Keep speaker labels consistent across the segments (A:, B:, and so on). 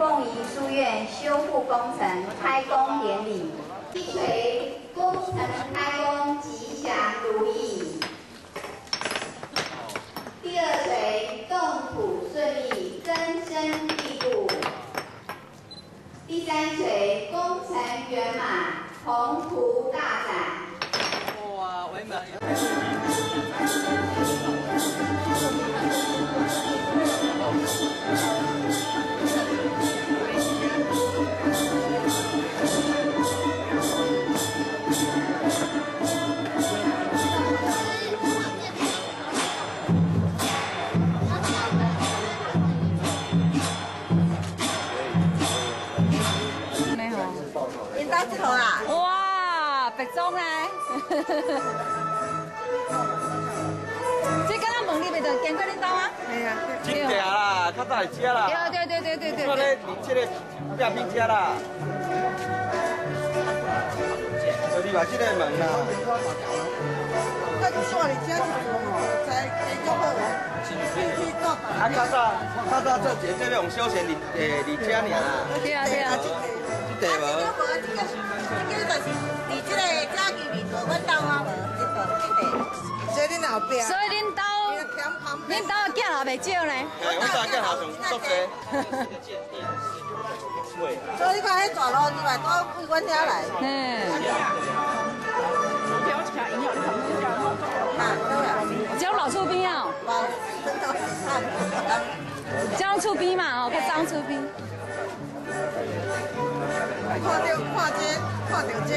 A: 凤仪书院修复工程开工典礼，一锤工程开工吉祥如意。第二锤动土顺利增生庇护。第三锤工程圆满宏图大展。
B: 哇，完美！ 哇，白种嘞！这敢若问你袂着经过恁兜啊？系啊，真正啦，较早会食啦。对。我咧离这个壁边食啦。就你话这个门啦。我住你家是哦，在几多好？啊，较早做这个用小钱离遮尔啦。对啊。这地无。 这就是离这个家具面无阮兜啊无，所以恁后壁。所以恁兜囝也袂少呢。阮兜囝也上足济。所以你看迄大路你嘛都开阮遐来。这老厝边啊？这种厝边嘛，哦，较脏厝边。 看到这，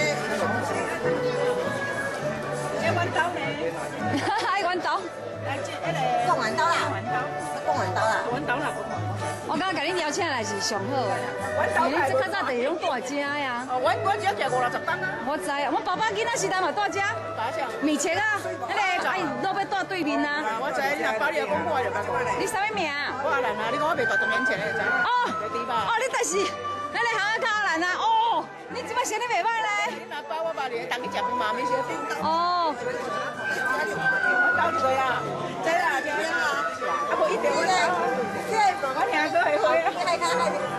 B: 这阮兜呢？哎，阮兜。来这个。讲阮兜啦。讲阮兜啦。阮兜啦。我刚刚甲你邀请来是上好的。因为这较早地拢大遮呀。哦，阮只食50-60担啊。我知啊，我爸爸囡仔时代嘛大遮。大遮。米切啊，迄个阿姨都要带对面啊。我知，你若把你讲我就捌讲。你啥物名啊？我阿兰啊，你讲我袂大10年前的知。哦。对吧？哦，你但是。 咱咧行啊较难啊！哦，你即摆生得袂歹咧。你若包我包你，当去食饭嘛，免小叮当。哦。我到你过啊，这啦，这啦。啊，无一定我咧，这我听过会会啊。你看，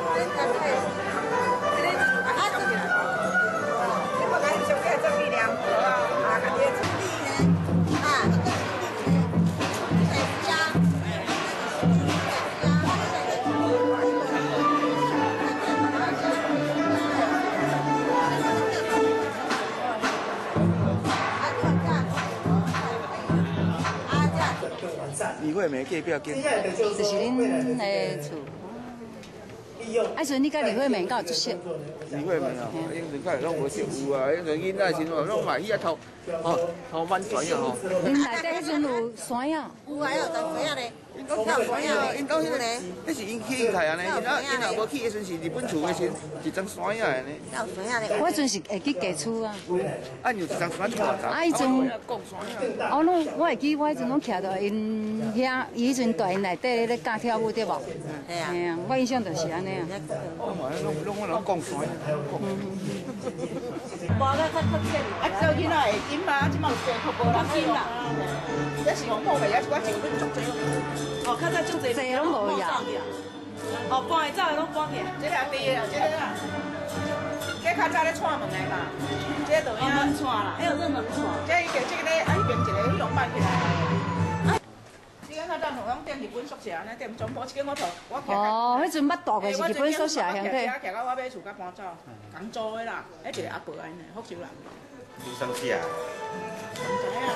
B: 你不敢上个做纪念册啊？啊，家己处理呢？啊，你个处理呢？在家。 李惠美隔壁间，就是恁的厝。啊，所以你甲李惠美敢有出息？李惠美啊，因阵较拢无熟有啊，因阵囡仔时阵拢嘛去头翻船啊吼。恁内底迄阵有山啊？有啊，有山啊咧。因讲迄个，那是因去开安尼，因若无去迄阵是日本厝的时，一张山啊安尼。有山啊咧。我迄阵是会去家厝啊。啊，有一张山大张。啊，迄阵。哦，拢我会记，我迄阵拢徛到因遐，伊迄阵大因内底咧教跳舞对无？系啊，我印象就是安尼啊。我嘛拢讲山。无啦，较浅。啊，做囡仔会金嘛，即马有济可无人金啦。这是红毛的，也是我前阵足济。哦，较早足济，济拢无呀。哦，搬的早的拢搬去，这个也低啦，这个啦。这较早咧串门的嘛，这就影门串啦，还有这门串。这伊个这个咧，啊，迄边一个迄种摆起来。这个较早同样踮日本宿舍，安尼踮中埔，这个我哦，迄阵捌大个是日本宿舍，兄弟。徛到我买厝甲搬走，共租的啦，迄一个阿伯安尼，福州人。你生气啊？唔知啊。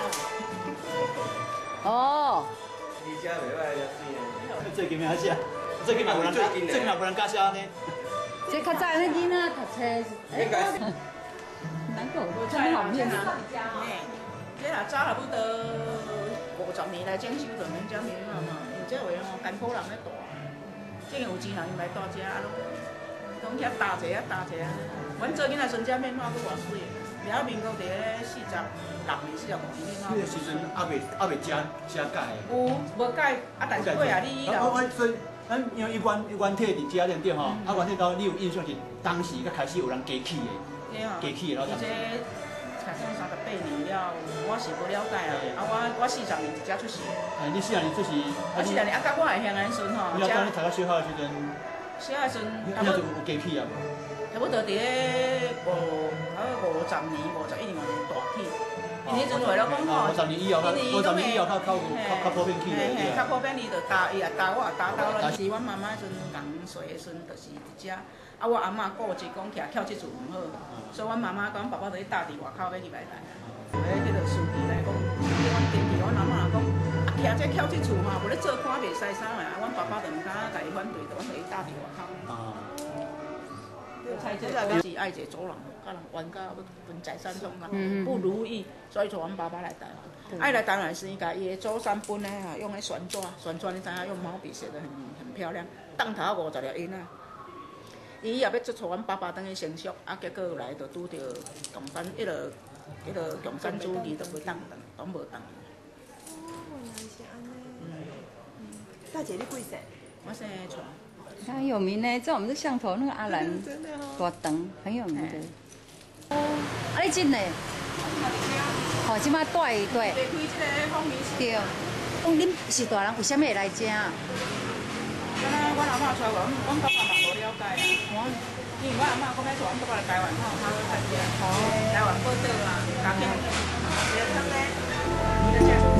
B: 哦。你家袂歹了，水诶。最近咩事啊？最近嘛无人教，最近嘛无人教啥呢？这较早迄囡仔读册，应该是。难怪我真好面啊！这若早差不多50年来整修就免遮面啊嘛，因为这位吼艰苦人咧住，这有钱人伊来住遮，拢遐搭者啊搭者啊。阮做囡仔时阵，遮面花佫偌水诶，了民国伫咧46年、45年面花。迄个时阵还袂遮改诶。有无改啊？但是过啊，你咱因为原体伫遮对吼，啊原体到你有印象是当时才开始有人加起诶，加起诶老早。产生38年了，我是无了解啊。啊，我40年伫遮出世。你40年出世？我40年啊，甲我的兄弟孙吼。你当你读到小学的时阵，
C: 小的时阵，
B: 那就有加起啊。
C: 差不多伫咧50年、51年大起。因迄阵为了讲吼
B: ，50年以后，50年以后较普遍起的。
C: 嘿，较普遍，伊就教，伊也教我，也教了。是阮妈妈阵共岁的时阵，就是伫遮。啊，我阿嬷顾忌讲徛即厝毋好，所以阮妈妈讲，阮爸爸就去搭伫外口要入来台。迄个司机来讲，阮电视，阮阿嬷讲，啊，徛即厝吼，无咧做官袂使啥个啊，阮爸爸就毋敢甲伊反对，就阮就去搭伫外口。猜这个是爱一个主人，甲人冤家要分财产上啊，不如意，所以就阮爸爸来台湾。爱来台湾是伊甲伊的祖产本咧哈，用咧旋转，你知影用毛笔写得很漂亮，当头50条印啊。伊也要接触阮爸爸等去成熟，啊，结果来就拄着共产迄个共产主义就袂当，拢无当。
D: 哦，原来是安尼。大姐，你几岁？
C: 我生厝。
E: 很有名呢，在我们的巷头那个阿兰大肠很有名的。哦，啊，你真的？哦，即摆对。
C: 开这个方面是。
E: 对。讲恁是大人，为什么会来这？
C: 敢若阮阿嬷带阮爸爸嘛无了解啊。因为阮阿嬷讲要带阮爸爸来台湾吼，他要看这台湾报道啊，家境。别看嘞，你的家。